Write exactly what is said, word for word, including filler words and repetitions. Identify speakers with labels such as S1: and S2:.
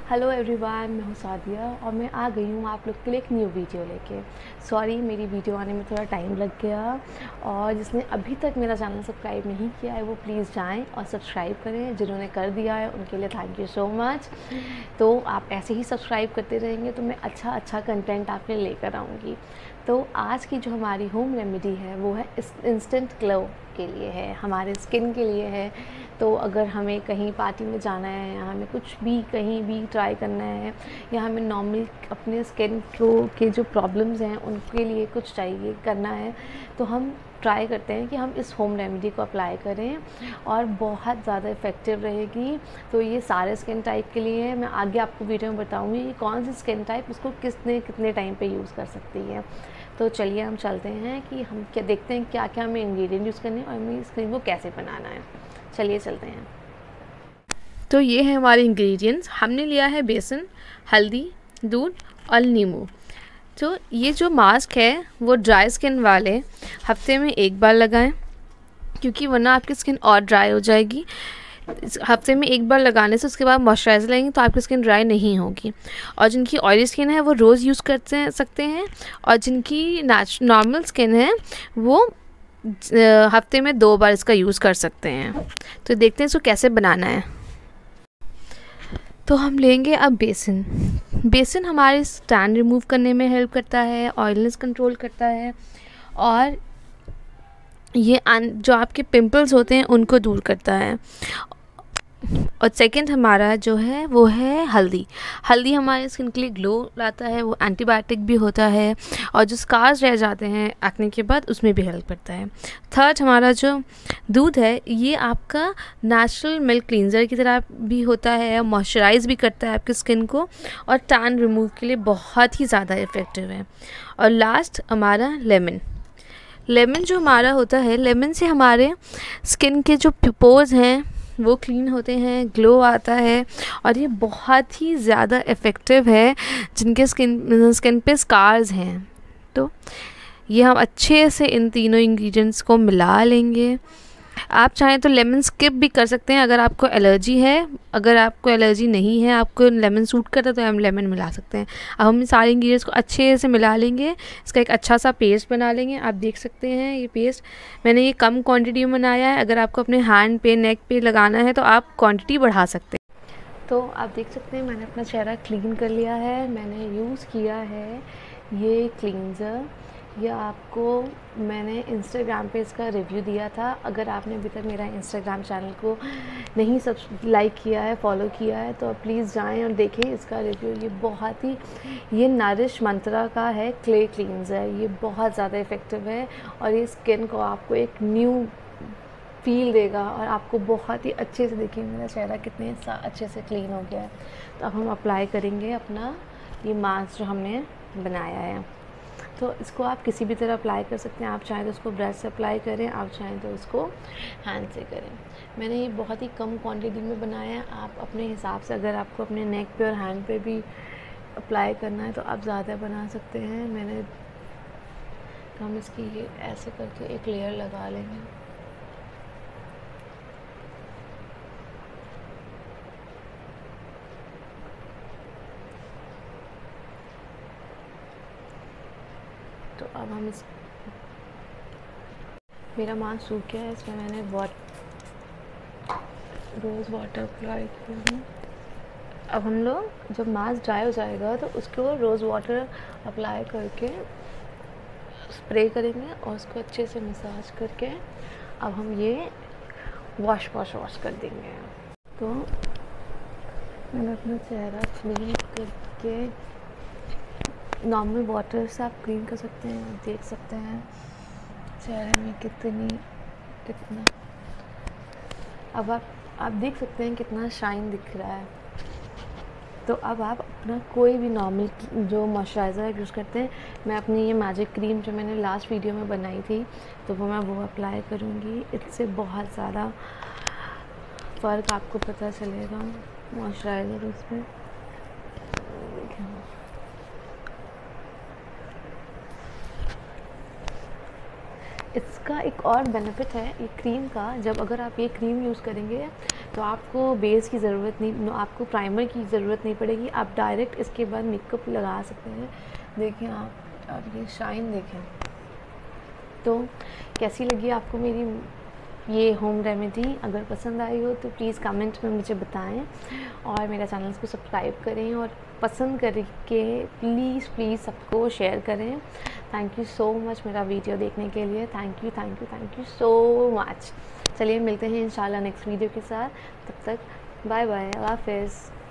S1: Hello everyone, मैं हूँ सादिया और मैं आ गई हूँ आप लोग के लिए एक न्यू वीडियो लेके। सॉरी, मेरी वीडियो आने में थोड़ा टाइम लग गया। और जिसने अभी तक मेरा चैनल सब्सक्राइब नहीं किया है वो प्लीज़ जाएं और सब्सक्राइब करें। जिन्होंने कर दिया है उनके लिए थैंक यू सो मच। तो आप ऐसे ही सब्सक्राइब करते रहेंगे तो मैं अच्छा अच्छा कंटेंट आपके लेकर आऊँगी। तो आज की जो हमारी होम रेमेडी है वो है इंस्टेंट ग्लो के लिए है, हमारे स्किन के लिए है। तो अगर हमें कहीं पार्टी में जाना है या हमें कुछ भी कहीं भी ट्राई करना है या हमें नॉर्मल अपने स्किन को के जो प्रॉब्लम्स हैं उनके लिए कुछ चाहिए करना है तो हम ट्राई करते हैं कि हम इस होम रेमेडी को अप्लाई करें और बहुत ज़्यादा इफ़ेक्टिव रहेगी। तो ये सारे स्किन टाइप के लिए है। मैं आगे आपको वीडियो में बताऊँगी कि कौन सी स्किन टाइप उसको किसने कितने टाइम पे यूज़ कर सकती है। तो चलिए हम चलते हैं कि हम क्या देखते हैं क्या क्या हमें इंग्रेडिएंट यूज़ करने हैं और हमें इस क्रीम को कैसे बनाना है। चलिए चलते हैं। तो ये है हमारे इंग्रेडिएंट्स। हमने लिया है बेसन, हल्दी, दूध और नींबू। तो ये जो मास्क है वो ड्राई स्किन वाले हफ्ते में एक बार लगाएं, क्योंकि वरना आपकी स्किन और ड्राई हो जाएगी। हफ्ते में एक बार लगाने से उसके बाद मॉइस्चराइज़र लगेंगे तो आपकी स्किन ड्राई नहीं होगी। और जिनकी ऑयली स्किन है वो रोज़ यूज़ करते हैं सकते हैं, और जिनकी नेच नॉर्मल स्किन है वो हफ्ते में दो बार इसका यूज़ कर सकते हैं। तो देखते हैं इसको कैसे बनाना है। तो हम लेंगे अब बेसन। बेसन हमारे टैन रिमूव करने में हेल्प करता है, ऑयलनेस कंट्रोल करता है और ये जो आपके पिंपल्स होते हैं उनको दूर करता है। और सेकंड हमारा जो है वो है हल्दी। हल्दी हमारे स्किन के लिए ग्लो लाता है, वो एंटीबायोटिक भी होता है और जो स्कार्स रह जाते हैं एक्ने के बाद उसमें भी हेल्प करता है। थर्ड हमारा जो दूध है ये आपका नेचुरल मिल्क क्लींजर की तरह भी होता है, मॉइस्चराइज भी करता है आपकी स्किन को और टैन रिमूव के लिए बहुत ही ज़्यादा इफ़ेक्टिव है। और लास्ट हमारा लेमन। लेमन जो हमारा होता है, लेमन से हमारे स्किन के जो पोर्स हैं वो क्लीन होते हैं, ग्लो आता है और ये बहुत ही ज़्यादा इफ़ेक्टिव है जिनके स्किन स्किन पे स्कार्स हैं। तो ये हम अच्छे से इन तीनों इंग्रेडिएंट्स को मिला लेंगे। आप चाहें तो लेमन स्किप भी कर सकते हैं अगर आपको एलर्जी है। अगर आपको एलर्जी नहीं है, आपको लेमन सूट करता है तो हम लेमन मिला सकते हैं। अब हम सारे इंग्रेडिएंट्स को अच्छे से मिला लेंगे, इसका एक अच्छा सा पेस्ट बना लेंगे। आप देख सकते हैं ये पेस्ट मैंने ये कम क्वांटिटी में बनाया है। अगर आपको अपने हैंड पे, नेक पे लगाना है तो आप क्वांटिटी बढ़ा सकते हैं। तो आप देख सकते हैं मैंने अपना चेहरा क्लीन कर लिया है। मैंने यूज़ किया है ये क्लींजर। ये आपको मैंने इंस्टाग्राम पे इसका रिव्यू दिया था। अगर आपने अभी तक मेरा इंस्टाग्राम चैनल को नहीं सब लाइक किया है, फॉलो किया है तो प्लीज़ जाएं और देखें इसका रिव्यू। ये बहुत ही ये नरिश मंत्रा का है क्ले क्लींजर। ये बहुत ज़्यादा इफ़ेक्टिव है और ये स्किन को आपको एक न्यू फील देगा और आपको बहुत ही अच्छे से, देखिए मेरा चेहरा कितने अच्छे से क्लीन हो गया है। तो अब हम अप्लाई करेंगे अपना ये मास्क जो हमने बनाया है। तो इसको आप किसी भी तरह अप्लाई कर सकते हैं। आप चाहें तो इसको ब्रश से अप्लाई करें, आप चाहें तो इसको हैंड से करें। मैंने ये बहुत ही कम क्वांटिटी में बनाया है। आप अपने हिसाब से, अगर आपको अपने नेक पे और हैंड पे भी अप्लाई करना है तो आप ज़्यादा बना सकते हैं। मैंने तो हम इसकी ये ऐसे करके एक लेयर लगा लेंगे। तो अब हम इस मेरा मास्क सूख गया है, इसमें मैंने वाट रोज़ वाटर अप्लाई किया। अब हम लोग जब मास्क ड्राई हो जाएगा तो उसको रोज़ वाटर अप्लाई करके स्प्रे करेंगे और उसको अच्छे से मसाज करके अब हम ये वॉश वॉश वॉश कर देंगे। तो मैंने अपना चेहरा क्लीन करके नॉर्मल वाटर से आप क्लीन कर सकते हैं। आप देख सकते हैं चेहरे में कितनी कितना अब आप आप देख सकते हैं कितना शाइन दिख रहा है। तो अब आप अपना कोई भी नॉर्मल जो मॉइस्चराइज़र यूज़ करते हैं, मैं अपनी ये मैजिक क्रीम जो मैंने लास्ट वीडियो में बनाई थी तो वो मैं वो अप्लाई करूँगी। इससे बहुत ज़्यादा फ़र्क आपको पता चलेगा मॉइस्चराइज़र उसमें। इसका एक और बेनिफिट है ये क्रीम का, जब अगर आप ये क्रीम यूज़ करेंगे तो आपको बेस की ज़रूरत नहीं, आपको प्राइमर की ज़रूरत नहीं पड़ेगी, आप डायरेक्ट इसके बाद मेकअप लगा सकते हैं। देखें आप, अब ये शाइन देखें। तो कैसी लगी आपको मेरी ये होम रेमेडी? अगर पसंद आई हो तो प्लीज़ कमेंट में मुझे बताएं और मेरा चैनल को सब्सक्राइब करें और पसंद करके प्लीज़ प्लीज़ सबको शेयर करें। थैंक यू सो मच मेरा वीडियो देखने के लिए। Thank you thank you thank you so much. चलिए मिलते हैं इंशाल्लाह नेक्स्ट वीडियो के साथ। तब तक बाय बाय, अल्लाह हाफ़िज़।